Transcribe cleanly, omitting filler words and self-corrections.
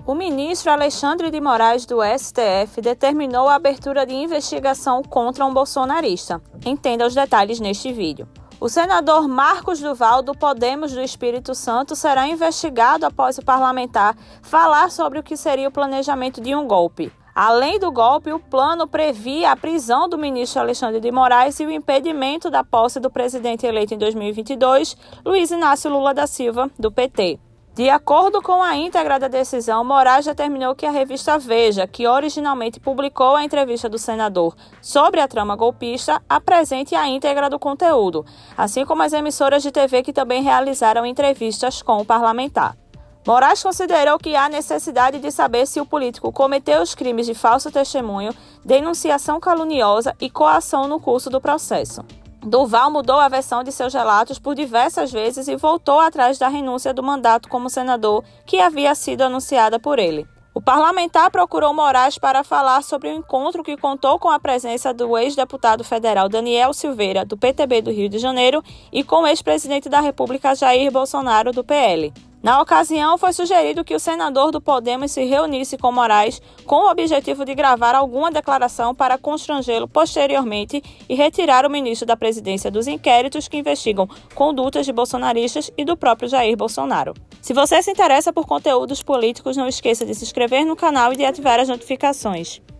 O ministro Alexandre de Moraes, do STF, determinou a abertura de investigação contra um bolsonarista. Entenda os detalhes neste vídeo. O senador Marcos Duval, do Podemos do Espírito Santo, será investigado após o parlamentar falar sobre o que seria o planejamento de um golpe. Além do golpe, o plano previa a prisão do ministro Alexandre de Moraes e o impedimento da posse do presidente eleito em 2022, Luiz Inácio Lula da Silva, do PT. De acordo com a íntegra da decisão, Moraes determinou que a revista Veja, que originalmente publicou a entrevista do senador sobre a trama golpista, apresente a íntegra do conteúdo, assim como as emissoras de TV que também realizaram entrevistas com o parlamentar. Moraes considerou que há necessidade de saber se o político cometeu os crimes de falso testemunho, denunciação caluniosa e coação no curso do processo. Duval mudou a versão de seus relatos por diversas vezes e voltou atrás da renúncia do mandato como senador que havia sido anunciada por ele. O parlamentar procurou Moraes para falar sobre o encontro que contou com a presença do ex-deputado federal Daniel Silveira, do PTB do Rio de Janeiro, e com o ex-presidente da República Jair Bolsonaro, do PL. Na ocasião, foi sugerido que o senador do Podemos se reunisse com Moraes com o objetivo de gravar alguma declaração para constrangê-lo posteriormente e retirar o ministro da presidência dos inquéritos que investigam condutas de bolsonaristas e do próprio Jair Bolsonaro. Se você se interessa por conteúdos políticos, não esqueça de se inscrever no canal e de ativar as notificações.